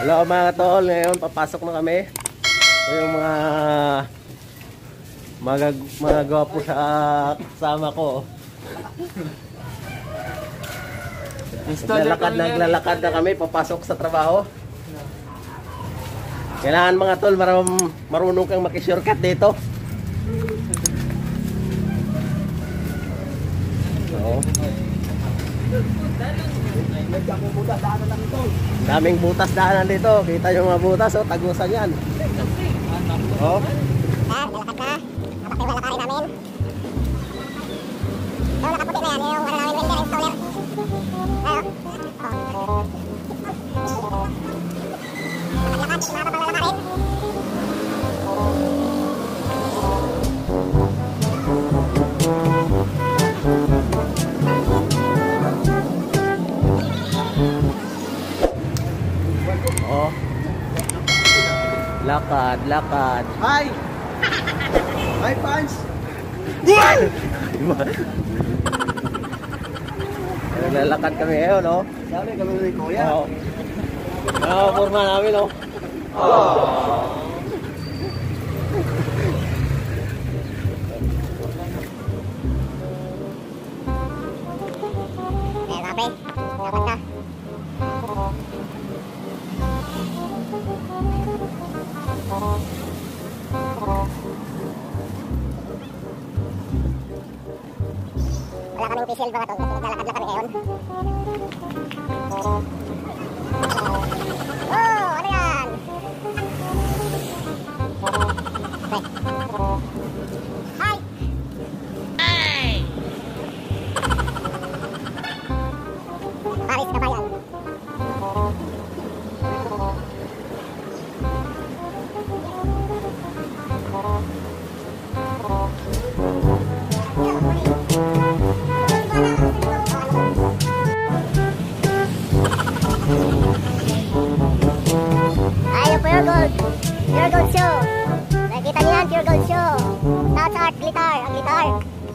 Hello mga tol, ngayon papasok na kami. Ito yung mga gwapo sa kasama ko. Naglalakad na kami papasok sa trabaho. Kailangan mga tol marunong kang makishortcut dito. Oo. Daming butas daanan dito. Kita yung mga butas, oh, tagusan yan. Oh. Lalakad na. Tapos yung lalakarin namin. Yung nakaputi na yan, yung namin welder installer. Lakad, mga lalakarin. Oh. Lakad. Hi! Hi, fans! Naglalakad kami ngayon, no? Sabi kami ni Kuya. Oo. Forma namin, no? Oh. Ayan, sabi. Lakad na. Wala kaming pisil mga tol, naglalakad na kami ngayon. Oh, ano yan? Hi! Hey! Paris Kabayan. Pure Gold Show. Nakikita niyo yan, Pure Gold Show. Touch Art Glitter, ang glitter.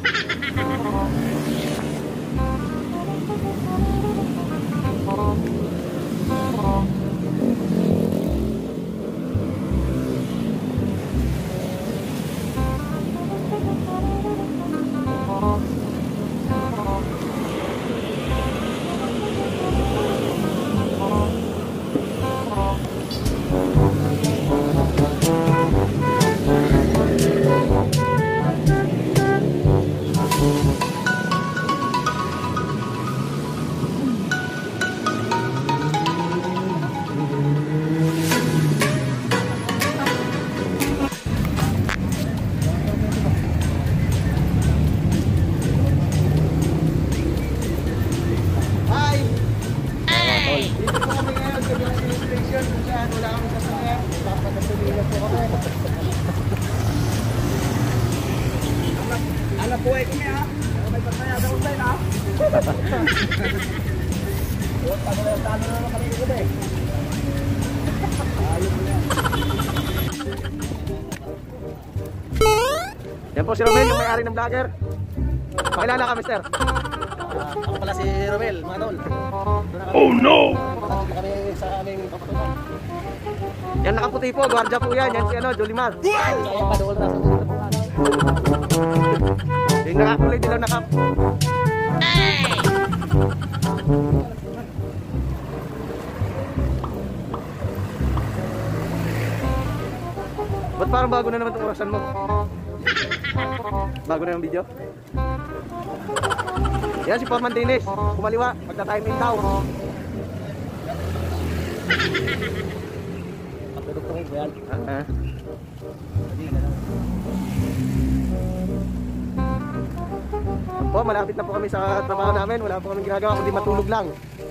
Anak buhay kami ha. May pagkaya daw tayo ha. Tano na kami dito eh. Ayun na. Yan po si Romel, yung may-ari ng vlogger. Pakilala ka, mister. Ako pala si Romel, mga tol. Oh no! Kami sa aming papatunan. Yan nakaputi po, gwardiya po yan. Yan si Jolimar. Kaya padol na sa mga tapunan. Yung nakakulay, dilaw nakap. Ba't parang bago na naman itong orasan mo? Bago na yung video? Yan si Foreman Dennis. Kumaliwa, magta-timing daw. Pagdudugtungin ko yan. Po, malapit na po kami sa trabaho namin. Wala po kaming ginagawa kundi matulog lang.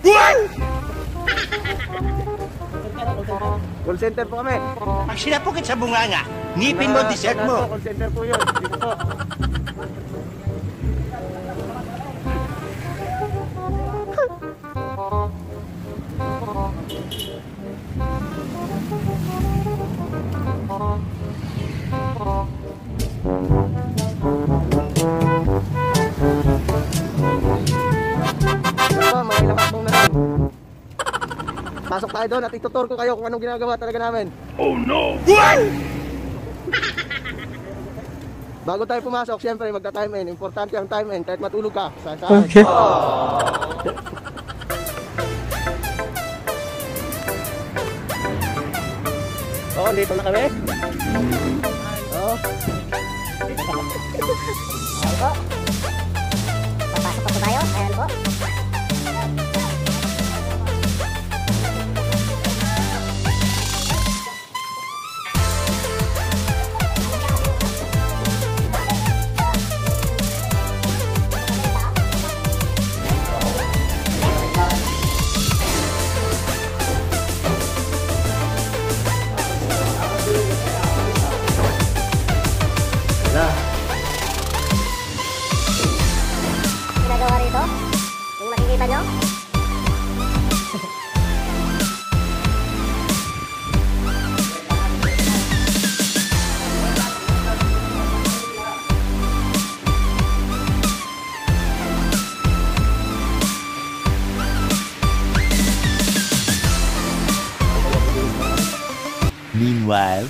Call center po kami. Pag sinapukit sa bunganga, ngipin mo, dessert mo. Call center po yun. Dito po. Pasok tayo tayo doon at itutur ko kayo kung anong ginagawa talaga namin. Oh no! Bago tayo pumasok, siyempre magta-time in. Importante ang time in kahit matulog ka. Okay. Oo, dito na kami. Oo. Ayan po. Papasok po tayo. Ayan po. Ginagawa rito. Yung makikita nyo. Meanwhile...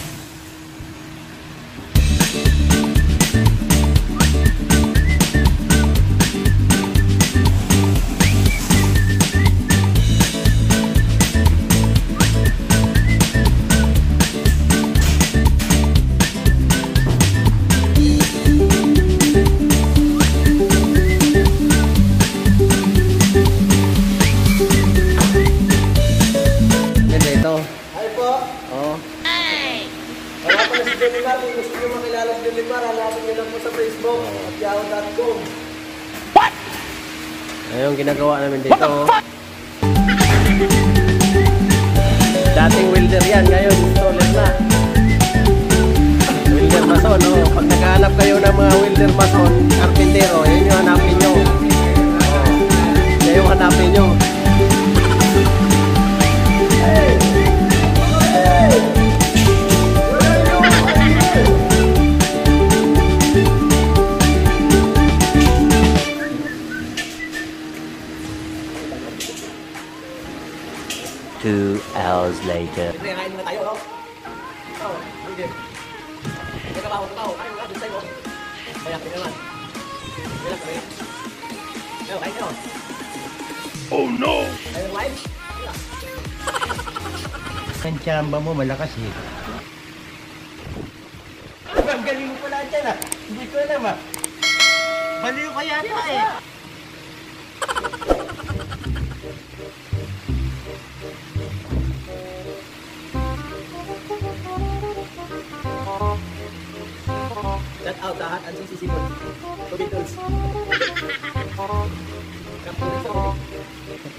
Hi po. Oo. Wala pa na si Jolimar. Kung gusto nyo makilala si Jolimar, hanapin nyo lang po sa Facebook at yahoo.com. What? Ayun, ginagawa namin dito. Dating welder yan, ngayon installer na. Welder mason, no? Pag naghahanap kayo ng mga welder mason, karpintero, yun yung hanapin nyo. Yan yung hanapin nyo. Two hours later. Siyempre, kain muna tayo, no? Oo, hindi. May kabaho, kain mo, dun sa'yo. Kaya, naman. Kaya, kaya. Kaya, kain nyo. Oh no! Kayo, kain. Ang tsamba mo malakas eh. Ang galing mo pala dyan ah. Hindi ko alam ah. Baliw ka yata eh. Shout out lahat ang sisipon. Tubig tools. Kapulin sa tubig.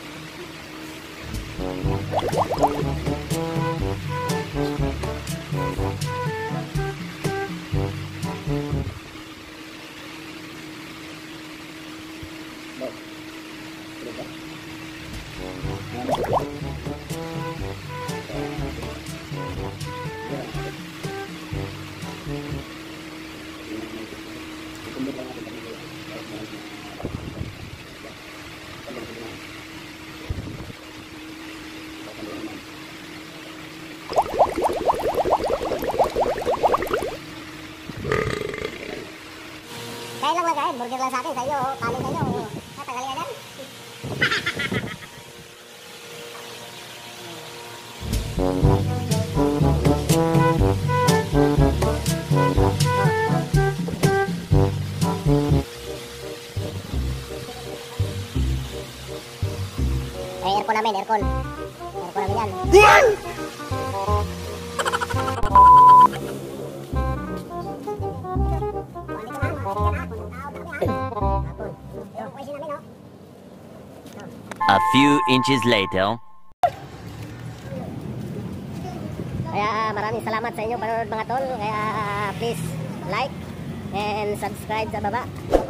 Kain lang kain. Burger lang sa akin. Sa iyo, kanin sa inyo. Tanggalin ka dyan. Aircon namin, aircon. Aircon namin yan. A few inches later. Kaya maraming salamat sa inyo panonood mga tol. Kaya please like and subscribe sa baba.